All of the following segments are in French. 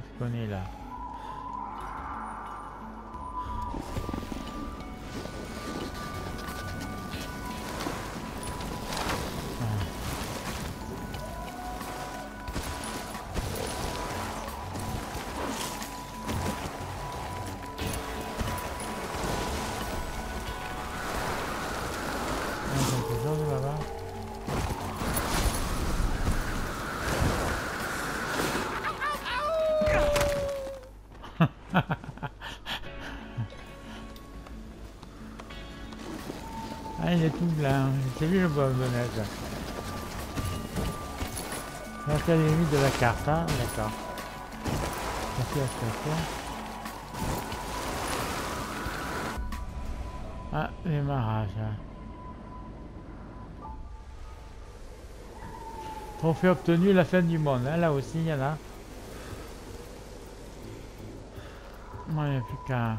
ce qu'on est là. Ah, il est tout blanc. J'ai vu le bonbonnette. C'est à la limite de la carte, hein. D'accord. Merci à station. Ah, les marages. Trophée obtenu, la fin du monde. Hein. Là aussi, il y en a. Moi, il n'y a plus qu'à...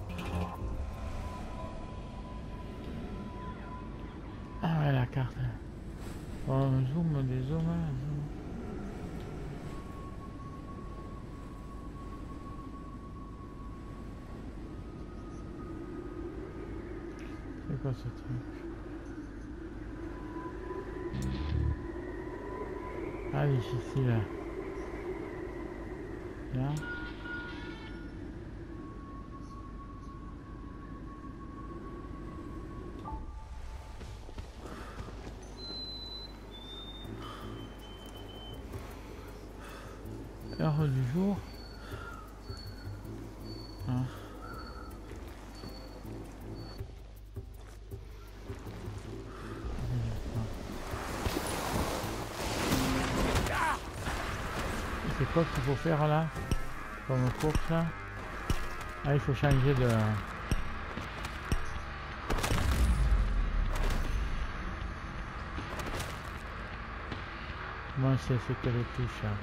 Ah ouais, la carte. On zoom, des zooms, zoom. C'est quoi ce truc? Ah, difficile. Bien. Heure du jour. Hein. C'est quoi qu'il faut faire là? Comme course là? Ah, il faut changer de... Moi, c'est que les touches. Hein.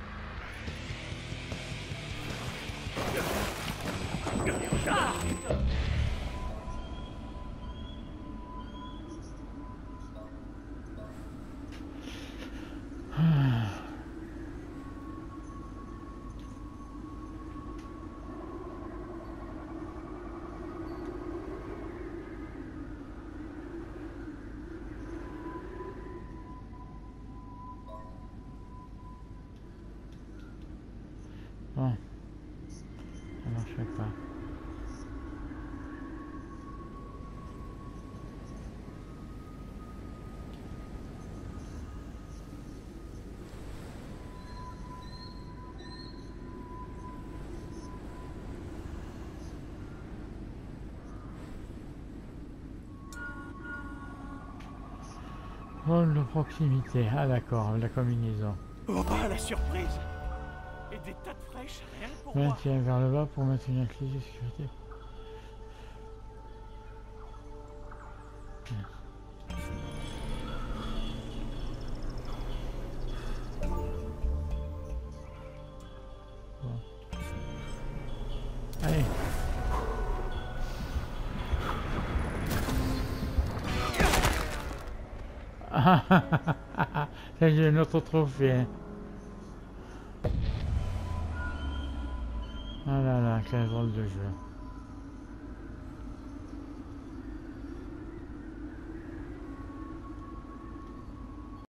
Bon, ça marche pas. Vol de proximité. Ah d'accord, la combinaison. Oh, la surprise! Et des tas de fraîches, rien que pour moi. Maintien vers le bas pour mettre une clé de sécurité. Bon. Allez. J'ai un autre trophée. Ah là là, quel drôle de jeu.